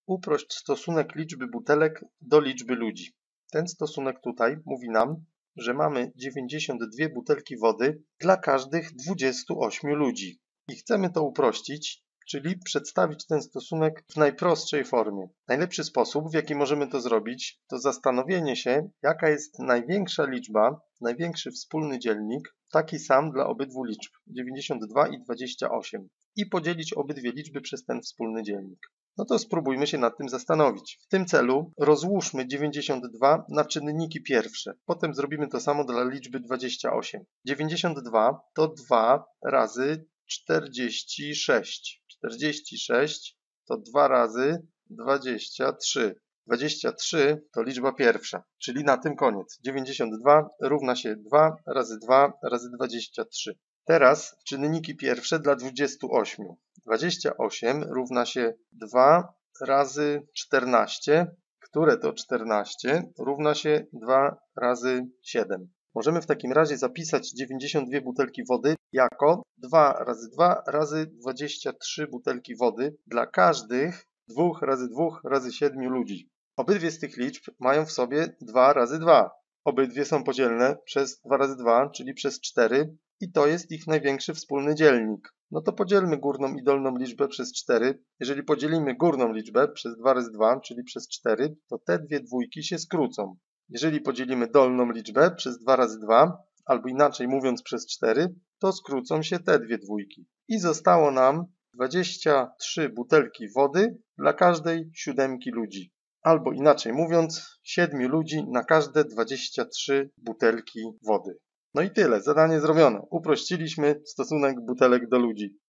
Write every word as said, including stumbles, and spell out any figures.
Uprość stosunek liczby butelek do liczby ludzi. Ten stosunek tutaj mówi nam, że mamy dziewięćdziesiąt dwie butelki wody dla każdych dwudziestu ośmiu ludzi. I chcemy to uprościć, czyli przedstawić ten stosunek w najprostszej formie. Najlepszy sposób, w jaki możemy to zrobić, to zastanowienie się, jaka jest największa liczba, największy wspólny dzielnik, taki sam dla obydwu liczb, dziewięćdziesiąt dwa i dwadzieścia osiem, i podzielić obydwie liczby przez ten wspólny dzielnik. No to spróbujmy się nad tym zastanowić. W tym celu rozłóżmy dziewięćdziesiąt dwa na czynniki pierwsze. Potem zrobimy to samo dla liczby dwadzieścia osiem. dziewięćdziesiąt dwa to dwa razy czterdzieści sześć. czterdzieści sześć to dwa razy dwadzieścia trzy. dwadzieścia trzy to liczba pierwsza, czyli na tym koniec. dziewięćdziesiąt dwa równa się dwa razy dwa razy dwadzieścia trzy. Teraz czynniki pierwsze dla dwudziestu ośmiu. dwadzieścia osiem równa się dwa razy czternaście, które to czternaście równa się dwa razy siedem. Możemy w takim razie zapisać dziewięćdziesiąt dwie butelki wody jako dwa razy dwa razy dwadzieścia trzy butelki wody dla każdych dwa razy dwa razy siedmiu ludzi. Obydwie z tych liczb mają w sobie dwa razy dwa. Obydwie są podzielne przez dwa razy dwa, czyli przez cztery, i to jest ich największy wspólny dzielnik. No to podzielmy górną i dolną liczbę przez cztery. Jeżeli podzielimy górną liczbę przez dwa razy dwa, czyli przez cztery, to te dwie dwójki się skrócą. Jeżeli podzielimy dolną liczbę przez dwa razy dwa, albo inaczej mówiąc przez cztery, to skrócą się te dwie dwójki. I zostało nam dwadzieścia trzy butelki wody dla każdej siódemki ludzi. Albo inaczej mówiąc, siedmiu ludzi na każde dwadzieścia trzy butelki wody. No i tyle, zadanie zrobione. Uprościliśmy stosunek butelek do ludzi.